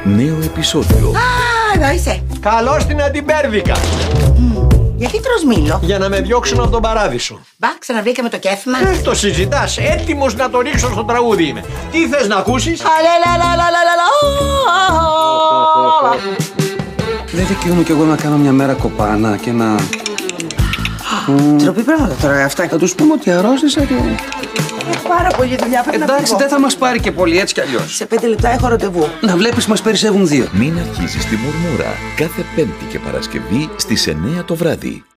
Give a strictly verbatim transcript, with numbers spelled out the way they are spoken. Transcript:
Νέο επεισόδιο. Α, εδώ είσαι. Καλώς την Αντιμπέρδικα. Γιατί τρως μήλο? Για να με διώξουν από τον παράδεισο. Μπα, ξαναβρήκαμε το κέφι μας. Ε, το συζητάς. Έτοιμος να το ρίξω στο τραγούδι είμαι. Τι θες να ακούσεις? Δεν δικαιούμαι κι εγώ να κάνω μια μέρα κοπάνα και να... Τροπή πράγματα τώρα αυτά. Θα τους πούμε ότι αρρώστησα και... Έχω πάρα πολλή δουλειά, πρέπει να Εντάξει, φύγω. δεν θα μας πάρει και πολύ έτσι κι αλλιώς. Σε πέντε λεπτά έχω ραντεβού. Να βλέπεις μας περισσεύουν δύο. Μην αρχίζεις τη μουρμούρα. Κάθε Πέμπτη και Παρασκευή στις εννιά το βράδυ.